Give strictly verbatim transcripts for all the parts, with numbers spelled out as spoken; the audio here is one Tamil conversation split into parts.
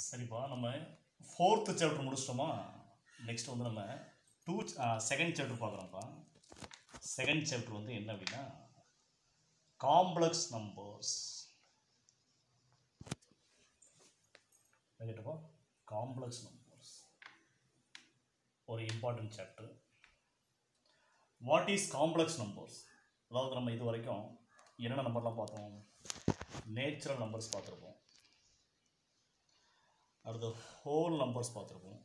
சரிப்பா, நம்ம ஃபோர்த்து சாப்டர் முடிச்சிட்டோமா? நெக்ஸ்ட் வந்து நம்ம டூ செகண்ட் சாப்டர் பார்க்குறோம்ப்பா. செகண்ட் சாப்டர் வந்து என்ன அப்படின்னா காம்ப்ளெக்ஸ் நம்பர்ஸ். கேட்டப்பா, காம்ப்ளெக்ஸ் நம்பர்ஸ் ஒரு important chapter. What is complex numbers? அதாவது நம்ம இது வரைக்கும் என்னென்ன நம்பர்லாம் பார்த்தோம்? நேச்சுரல் நம்பர்ஸ் பார்த்துருப்போம், அடுத்து ஹோல் நம்பர்ஸ் பார்த்துருப்போம்,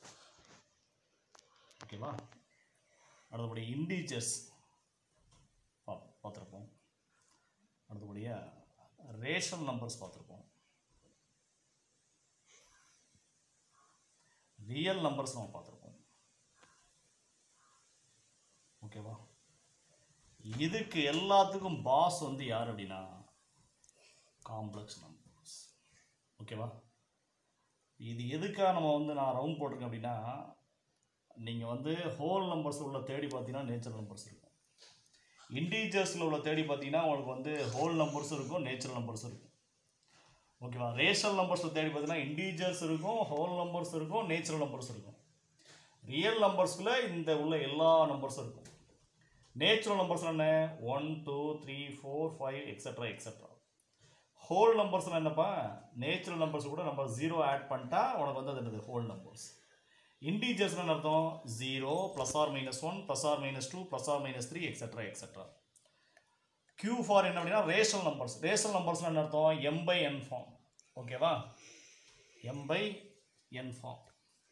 ஓகேவா? அடுத்தபடி இண்டீஜர்ஸ் பா பார்த்துருப்போம், அடுத்தபடியாக ரேஷனல் நம்பர்ஸ் பார்த்துருப்போம், ரியல் நம்பர்ஸ் நம்ம பார்த்துருப்போம், ஓகேவா? இதுக்கு எல்லாத்துக்கும் பாஸ் வந்து யார் அப்படின்னா காம்ப்ளெக்ஸ் நம்பர்ஸ், ஓகேவா? இது எதுக்காக நம்ம வந்து நான் ரவுண்ட் போட்டிருக்கேன் அப்படின்னா, நீங்கள் வந்து ஹோல் நம்பர்ஸில் உள்ள தேடி பார்த்தீங்கன்னா நேச்சுரல் நம்பர்ஸ் இருக்கும், இண்டீஜர்ஸில் உள்ள தேடி பார்த்தீங்கன்னா உங்களுக்கு வந்து ஹோல் நம்பர்ஸும் இருக்கும், நேச்சுரல் நம்பர்ஸும் இருக்கும், ஓகேவா? ரேஷனல் நம்பர்ஸில் தேடி பார்த்தீங்கன்னா இண்டீஜர்ஸ் இருக்கும், ஹோல் நம்பர்ஸ் இருக்கும், நேச்சுரல் நம்பர்ஸ் இருக்கும். ரியல் நம்பர்ஸில் இந்த உள்ள எல்லா நம்பர்ஸும் இருக்கும். நேச்சுரல் நம்பர்ஸ் என்ன? One two three four five etcetera etcetera. Whole நம்பர்ஸ்னால் என்னப்பா? நேச்சுரல் நம்பர்ஸ் கூட நம்ம ஜீரோ ஆட் பண்ணிட்டா உனக்கு வந்து அது என்னது? Whole numbers. இண்டீஜர்ஸ்னு அர்த்தம் zero plus or minus one plus or minus two plus or minus three etcetera etcetera. Q for என்ன அப்படின்னா ரேஷனல் நம்பர்ஸ். ரேஷனல் நம்பர்ஸ்னால் என்ன அர்த்தம்? எம் பை என் ஃபார்ம், ஓகேவா? M by N form.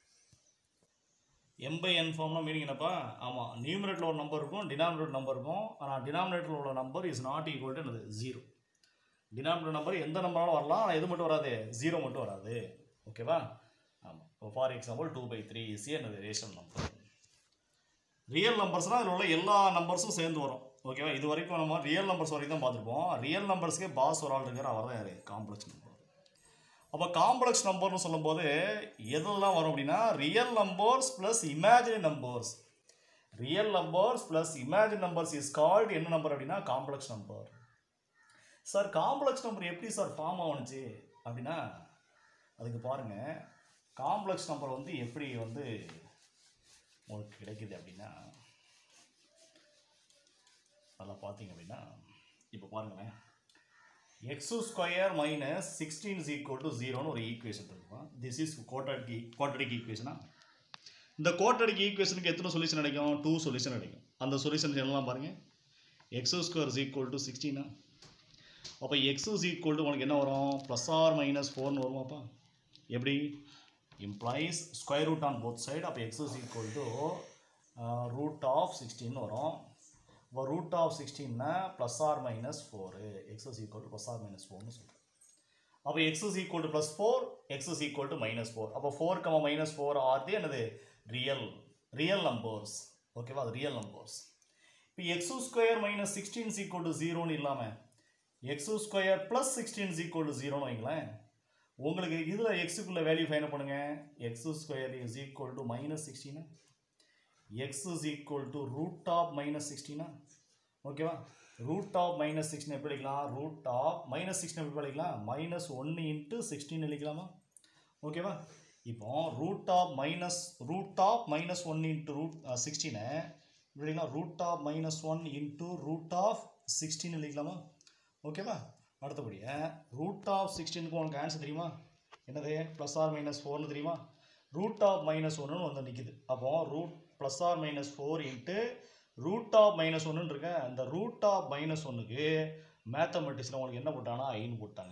M by N ஃபார்ம்னா மீனிங் என்னப்பா? ஆமாம், நியூமரேட்டரில் ஒரு நம்பர் இருக்கும், டினாமினேட்டர் நம்பர் இருக்கும். ஆனால் டினாமினேட்டரில் உள்ள number is not equal to என்னது? ஜீரோ. டினாமினேட்டர் நம்பர் எந்த நம்பராலும் வரலாம், ஆனால் எது மட்டும் வராது? ஜீரோ மட்டும் வராது, ஓகேவா? ஆமாம். இப்போ for example two by three is என்னது? Rational number. ரியல் நம்பர்ஸ்னால் அதில் உள்ள எல்லா நம்பர்ஸும் சேர்ந்து வரும், ஓகேவா? இது வரைக்கும் நம்ம ரியல் நம்பர்ஸ் வரைக்கும் தான் பார்த்துருப்போம். ரியல் நம்பர்ஸ்க்கே பாஸ் ஒரு ஆள் இருக்கிற அவர் தான் யார்? Complex number. அப்போ காம்ப்ளெக்ஸ் நம்பர்னு சொல்லும்போது எதெல்லாம் வரும் அப்படின்னா real numbers plus imaginary numbers. Real numbers plus imaginary numbers is called என்ன நம்பர் அப்படின்னா complex number. Sir complex number எப்படி சார் ஃபார்ம் ஆகுனுச்சு அப்படின்னா அதுக்கு பாருங்கள், காம்ப்ளெக்ஸ் நம்பர் வந்து எப்படி வந்து உங்களுக்கு கிடைக்குது அப்படின்னா நல்லா பார்த்தீங்க அப்படின்னா இப்போ பாருங்களேன், X square minus sixteen is equal to ஜீரோன்னு ஒரு ஈக்குவேஷன் இருக்குமா? திஸ் இஸ் குவாட்ரடிக் குவாட்ரடிக் ஈக்குவேஷனா? இந்த குவாட்ரடிக் ஈக்குவேஷனுக்கு எத்தனை சொல்யூஷன் கிடைக்கும்? டூ சொல்யூஷன் கிடைக்கும். அந்த சொல்யூஷன் எல்லாம் பாருங்கள். X square is equal to சிக்ஸ்டீனா? அப்போ எக்ஸ் இஸ் ஈக்குவல் டு உனக்கு என்ன வரும்? ப்ளஸ் ஆர் மைனஸ் ஃபோர்னு வருமாப்பா? எப்படி? Implies square root on both side. அப்போ X is equal to root of sixteen வரும். இப்போ ரூட் ஆஃப் சிக்ஸ்டீன்னா plus or minus four, X is equal to plus or minus ஃபோர்னு சொல்கிறேன். அப்போ X is equal to plus four, X is equal to minus four. அப்போ ஃபோர் கமா மைனஸ் ஃபோர் ஆர்து என்னது? ரியல் ரியல் நம்பர்ஸ், ஓகேவா? அது ரியல் நம்பர்ஸ். இப்போ X square minus sixteen is equal to ஜீரோன்னு இல்லாமல் X square plus sixteen is equal to ஜீரோன்னு வைங்களேன். உங்களுக்கு இதில் எக்ஸுக்குள்ள வேல்யூ ஃபைண்ட் பண்ணுங்கள். X square is equal to minus சிக்ஸ்டீனா, X is equal to root of minus சிக்ஸ்டீனா, ஓகேவா? ரூட் ஆஃப் மைனஸ் சிக்ஸ்டீன் எப்படி எழுதிக்கலாம்? ரூட் ஆஃப் மைனஸ் சிக்ஸ்டீன் எப்படி எழுதிக்கலாம்? மைனஸ் ஒன்று இன்ட்டு சிக்ஸ்டீன் எழுதிக்கலாமா, ஓகேவா? இப்போ root of minus root of minus one into root சிக்ஸ்டீனை எப்படி எழுதிக்கலாம்? Root of minus one into root of sixteen எழுதிக்கலாமா, ஓகேவா? அடுத்தபடியாக ரூட் ஆஃப் சிக்ஸ்டீனுக்கு உனக்கு ஆன்சர் தெரியுமா? என்னது? ப்ளஸ் ஆர் மைனஸ் ஃபோர்னு தெரியுமா? ரூட் ஆஃப் மைனஸ் ஒன்றுன்னு வந்து நிற்கிது. அப்போ root plus or minus four into root of minus ஒன்றுன்னு இருக்க அந்த ரூட் ஆஃப் மைனஸ் ஒன்றுக்கு மேத்தமெட்டிக்ஸில் உங்களுக்கு என்ன போட்டாங்கன்னா ஐன்னு போட்டாங்க.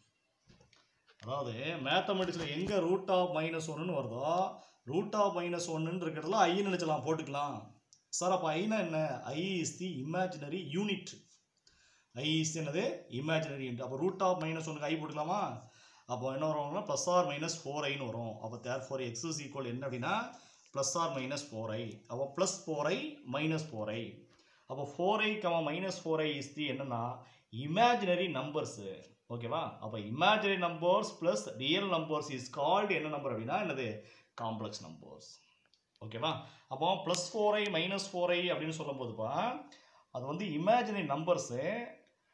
அதாவது மேத்தமெட்டிக்ஸில் எங்கே ரூட் ஆஃப் மைனஸ் ஒன்றுன்னு வருதோ ரூட் ஆஃப் மைனஸ் ஒன்றுன்னு இருக்கிறதுல ஐன்னு நினச்சலாம், போட்டுக்கலாம். சார் அப்போ ஐனா என்ன? I is the imaginary unit. I is என்னது? Imaginary unit. அப்போ ரூட் ஆஃப் மைனஸ் ஒன்றுக்கு ஐ போட்டுக்கலாமா? அப்போ என்ன வருவாங்கன்னா ப்ளஸ் ஆர் மைனஸ் ஃபோர் ஐன்னு வரும். அப்போ there four X is equal என்ன அப்படின்னா plus or minus four I. அப்போ plus four I minus four I. அப்போ four I comma minus four I is the என்னன்னா இமேஜினரி நம்பர்ஸு, ஓகேவா? அப்போ imaginary numbers plus real numbers is called என்ன நம்பர் அப்படின்னா என்னது? காம்ப்ளெக்ஸ் நம்பர்ஸ், ஓகேவா? அப்போ plus four I minus four I அப்படின்னு சொல்லும் போதுப்பா அது வந்து இமேஜினரி நம்பர்ஸு.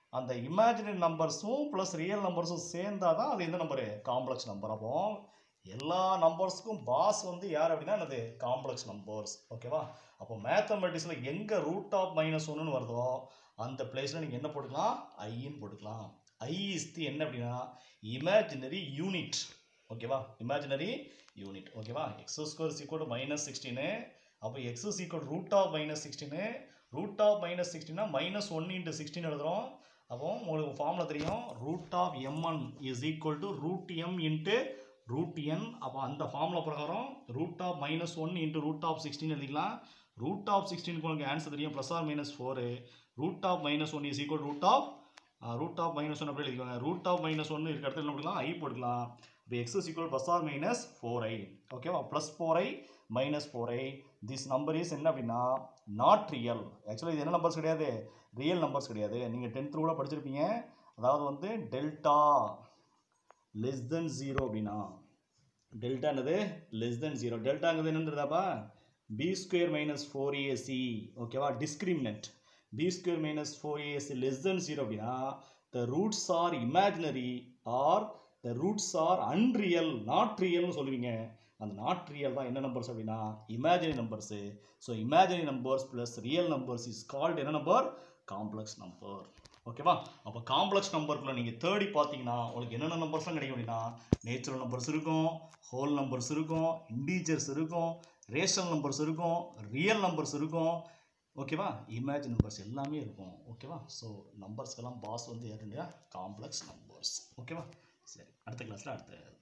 அந்த இமேஜினரி நம்பர்ஸும் ப்ளஸ் ரியல் நம்பர்ஸும் சேர்ந்தா தான் அது எந்த நம்பரு காம்ப்ளெக்ஸ் நம்பர். அப்போ எல்லா நம்பர்ஸுக்கும் பாஸ் வந்து யார் அப்படின்னா என்னது காம்ப்ளெக்ஸ் நம்பர்ஸ். ஓகேவா? அப்போ மேத்தமெட்டிக்ஸில் எங்கே ரூட் ஆஃப் மைனஸ் ஒன்றுன்னு வருதோ அந்த பிளேஸில் நீங்கள் என்ன போட்டுக்கலாம் ஐன்னு போட்டுக்கலாம். ஐ இஸ் தி என்ன அப்படின்னா இமேஜினரி யூனிட். ஓகேவா? Imaginary unit. ஓகேவா? X square is equal to minus sixteen. அப்போ X is equal root of minus sixteen. Root of minus சிக்ஸ்டீனா மைனஸ் ஒன் இன்ட்டு சிக்ஸ்டீன் எழுதுகிறோம். அப்போ உங்களுக்கு ஃபார்முலா தெரியும் root of M N is equal to root M into root N. அப்போ அந்த ஃபார்முலா பிரகாரம் root of minus one into root of sixteen எழுதிக்கலாம். ரூட் ஆஃப் சிக்ஸ்டீனுக்கு உங்களுக்கு ஆன்சர் தெரியும் plus or minus four. Root of minus one is equal root of root of minus one அப்படி எழுதிக்கோங்க. ரூட் ஆஃப் மைனஸ் ஒன்று இருக்க இடத்துல என்ன போட்டுக்கலாம் ஐ போட்டுக்கலாம். இப்போ X is equal plus or minus four I. ஓகேவா? Plus four I minus four I. This number is என்ன அப்படின்னா நாட் ரியல். ஆக்சுவலாக இது என்ன நம்பர்ஸ் கிடையாது ரியல் நம்பர்ஸ் கிடையாது. நீங்கள் டென்த்து கூட படிச்சிருப்பீங்க. அதாவது வந்து டெல்டா லெஸ் தென் ஜீரோ அப்படின்னா டெல்டா என்னது லெஸ் தென் ஜீரோ. டெல்டாங்கிறது என்னன்றதாப்பா B square minus four A C. ஓகேவா? Discriminant B square minus four A C less than zero அப்படின்னா the roots are imaginary or the roots are unreal not ரியல்னு சொல்லுவீங்க. அந்த நாட் ரியல் தான் என்ன நம்பர்ஸ் அப்படின்னா imaginary numbers. So imaginary numbers plus real numbers is called என்ன நம்பர் காம்ப்ளெக்ஸ் நம்பர். ஓகேவா? அப்போ காம்ப்ளெக்ஸ் நம்பருக்குள்ள நீங்கள் தேடி பார்த்தீங்கன்னா உங்களுக்கு என்னென்ன நம்பர்ஸ்லாம் கிடைக்கும் அப்படின்னா நேச்சுரல் நம்பர்ஸ் இருக்கும், ஹோல் நம்பர்ஸ் இருக்கும், இண்டீஜர்ஸ் இருக்கும், ரேஷனல் நம்பர்ஸ் இருக்கும், ரியல் நம்பர்ஸ் இருக்கும். ஓகேவா? இமேஜின் நம்பர்ஸ் எல்லாமே இருக்கும். ஓகேவா? ஸோ நம்பர்ஸ்க்கெல்லாம் பாஸ் வந்து யாருங்க காம்ப்ளெக்ஸ் நம்பர்ஸ். ஓகேவா? சரி, அடுத்த கிளாஸில் அடுத்த